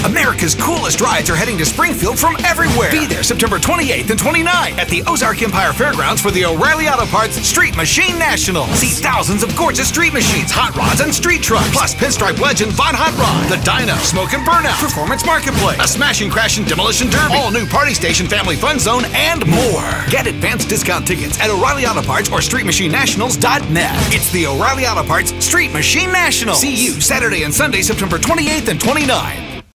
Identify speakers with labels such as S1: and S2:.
S1: America's coolest rides are heading to Springfield from everywhere. Be there September 28th and 29th at the Ozark Empire Fairgrounds for the O'Reilly Auto Parts Street Machine National. See thousands of gorgeous street machines, hot rods, and street trucks. Plus Pinstripe Legend Von Hot Rod, the Dyno, Smoke and Burnout, Performance Marketplace, a Smashing Crash and Demolition Derby, all new Party Station Family Fun Zone, and more. Get advanced discount tickets at O'Reilly Auto Parts or StreetMachineNationals.net. It's the O'Reilly Auto Parts Street Machine National. See you Saturday and Sunday, September 28th and 29th.